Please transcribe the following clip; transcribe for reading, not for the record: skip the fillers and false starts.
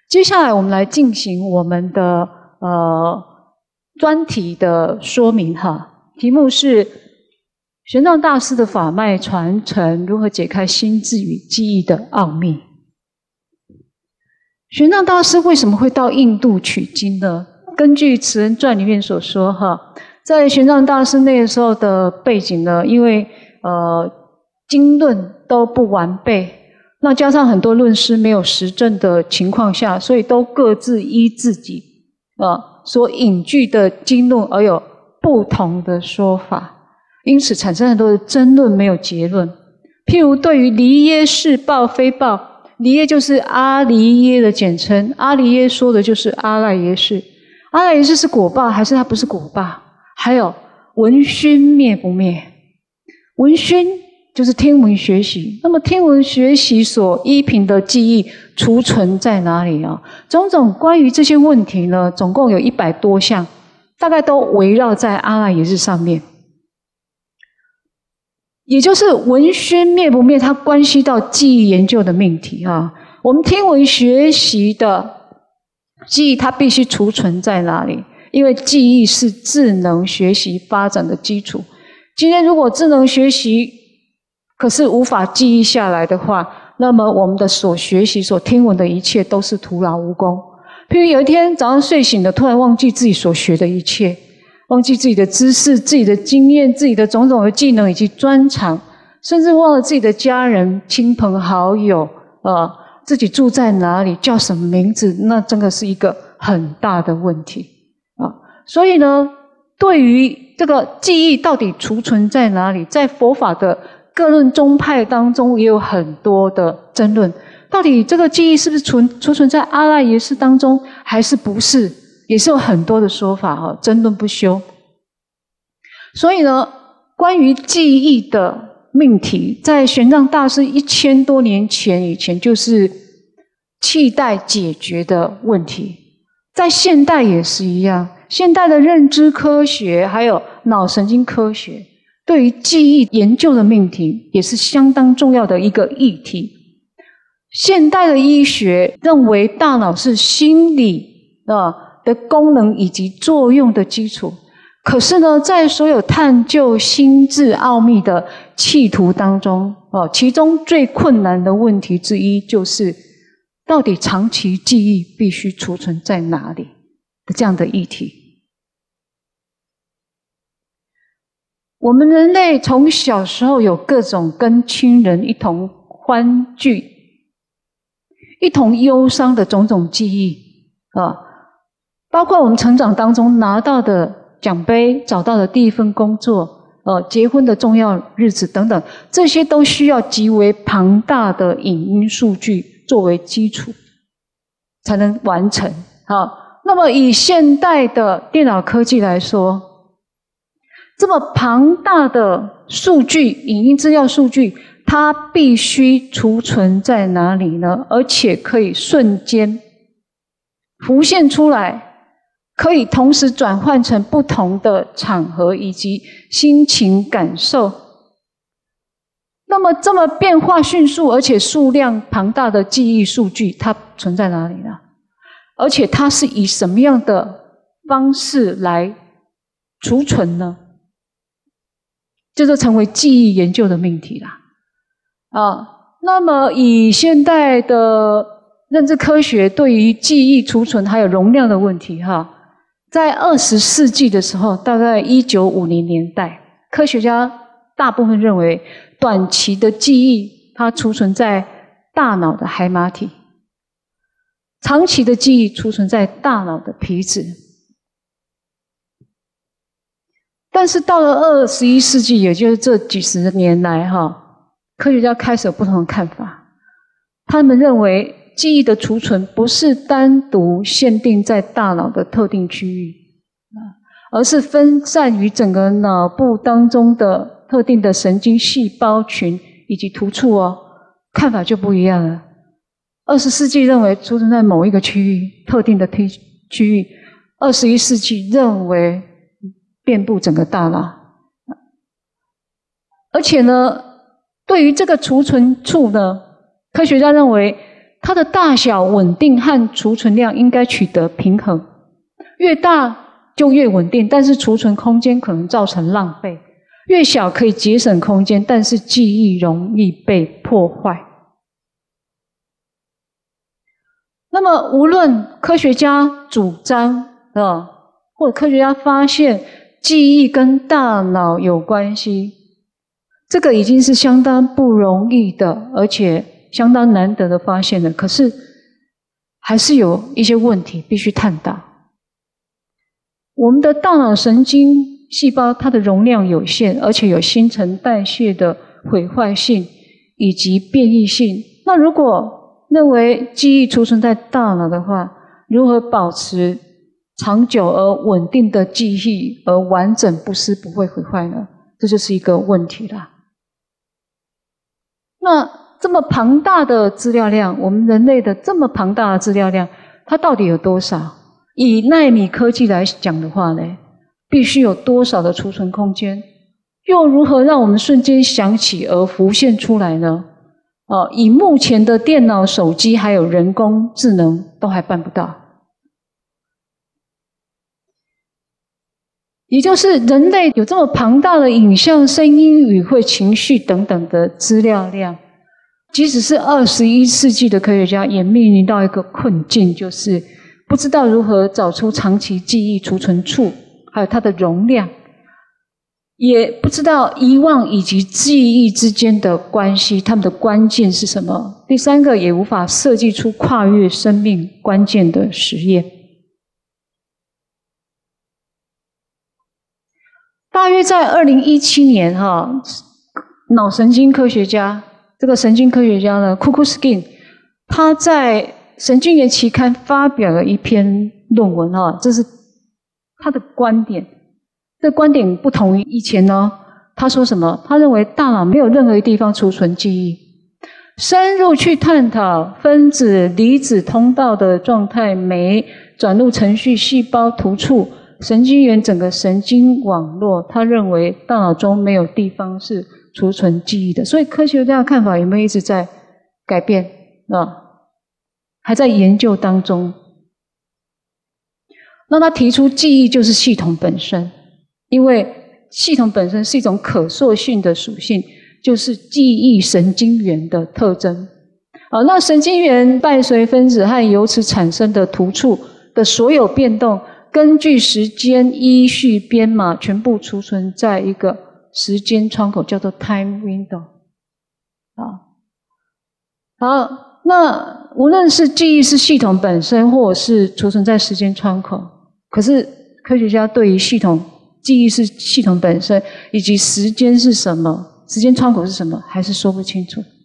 接下来我们来进行我们的专题的说明哈，题目是玄奘大师的法脉传承如何解开心智与记忆的奥秘。玄奘大师为什么会到印度取经呢？根据《慈恩传》里面所说哈，在玄奘大师那个时候的背景呢，因为经论都不完备，那加上很多论师没有实证的情况下，所以都各自依自己所引据的经论而有不同的说法，因此产生很多的争论，没有结论。譬如对于离耶是报非报，离耶就是阿离耶的简称，阿离耶说的就是阿赖耶识，阿赖耶识是果报还是它不是果报？还有闻熏灭不灭？闻熏就是听闻学习，那么听闻学习所依凭的记忆储存在哪里啊？种种关于这些问题呢，总共有100多项，大概都围绕在阿赖耶识上面。也就是闻熏灭不灭，它关系到记忆研究的命题啊。我们听闻学习的记忆，它必须储存在哪里？因为记忆是智能学习发展的基础。今天如果智能学习可是无法记忆下来的话，那么我们的所学习、所听闻的一切都是徒劳无功。譬如有一天早上睡醒了，突然忘记自己所学的一切，忘记自己的知识、自己的经验、自己的种种的技能以及专长，甚至忘了自己的家人、亲朋好友，自己住在哪里、叫什么名字，那真的是一个很大的问题啊！所以呢，对于这个记忆到底储存在哪里，在佛法的各论宗派当中也有很多的争论。到底这个记忆是不是储存在阿赖耶识当中，还是不是？也是有很多的说法争论不休。所以呢，关于记忆的命题，在玄奘大师1000多年前以前就是亟待解决的问题，在现代也是一样。现代的认知科学还有脑神经科学对于记忆研究的命题也是相当重要的一个议题。现代的医学认为大脑是心理的功能以及作用的基础，可是呢，在所有探究心智奥秘的企图当中，其中最困难的问题之一就是，到底长期记忆必须储存在哪里的这样的议题。我们人类从小时候有各种跟亲人一同欢聚、一同忧伤的种种记忆包括我们成长当中拿到的奖杯、找到的第一份工作、结婚的重要日子等等，这些都需要极为庞大的影音数据作为基础才能完成。那么以现代的电脑科技来说，这么庞大的数据、影音资料数据，它必须储存在哪里呢？而且可以瞬间浮现出来，可以同时转换成不同的场合以及心情感受。那么这么变化迅速而且数量庞大的记忆数据，它存在哪里呢？而且它是以什么样的方式来储存呢？这就成为记忆研究的命题啦。那么以现代的认知科学对于记忆储存还有容量的问题在20世纪的时候，大概1950年代，科学家大部分认为短期的记忆它储存在大脑的海马体，长期的记忆储存在大脑的皮质。但是到了21世纪，也就是这几十年来科学家开始有不同的看法。他们认为记忆的储存不是单独限定在大脑的特定区域，而是分散于整个脑部当中的特定的神经细胞群以及突触看法就不一样了。20世纪认为储存在某一个区域，特定的区域；21世纪认为遍布整个大脑。而且呢，对于这个储存处呢，科学家认为它的大小稳定和储存量应该取得平衡，越大就越稳定，但是储存空间可能造成浪费；越小可以节省空间，但是记忆容易被破坏。那么无论科学家主张或者科学家发现记忆跟大脑有关系，这个已经是相当不容易的，而且相当难得的发现了。可是还是有一些问题必须探讨。我们的大脑神经细胞它的容量有限，而且有新陈代谢的毁坏性以及变异性。那如果认为记忆储存在大脑的话，如何保持长久而稳定的记忆，而完整不失不会毁坏呢？这就是一个问题啦。那这么庞大的资料量，我们人类的这么庞大的资料量，它到底有多少？以奈米科技来讲的话呢，必须有多少的储存空间？又如何让我们瞬间想起而浮现出来呢？以目前的电脑、手机还有人工智能都还办不到。也就是人类有这么庞大的影像、声音、语汇、情绪等等的资料量，即使是21世纪的科学家也面临到一个困境，就是不知道如何找出长期记忆储存处，还有它的容量，也不知道遗忘以及记忆之间的关系，它们的关键是什么。第三个，也无法设计出跨越生命关键的实验。大约在2017年脑神经科学家，这个神经科学家呢 Kukushkin， 他在神经元期刊发表了一篇论文这是他的观点。这观点不同于以前呢，他说什么？他认为大脑没有任何一地方储存记忆，深入去探讨分子、离子通道的状态、酶、转录程序、细胞突触、神经元整个神经网络，他认为大脑中没有地方是储存记忆的。所以科学家的看法有没有一直在改变？还在研究当中。那他提出记忆就是系统本身，因为系统本身是一种可塑性的属性，就是记忆神经元的特征。那神经元伴随分子和由此产生的突触的所有变动，根据时间依序编码，全部储存在一个时间窗口，叫做 time window。好，那无论是记忆是系统本身，或者是储存在时间窗口，可是科学家对于记忆是系统本身，以及时间是什么，时间窗口是什么，还是说不清楚。